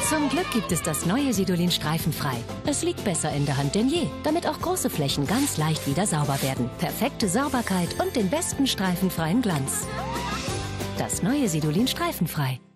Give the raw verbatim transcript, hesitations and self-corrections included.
Zum Glück gibt es das neue Sidolin streifenfrei. Es liegt besser in der Hand denn je, damit auch große Flächen ganz leicht wieder sauber werden. Perfekte Sauberkeit und den besten streifenfreien Glanz. Das neue Sidolin streifenfrei.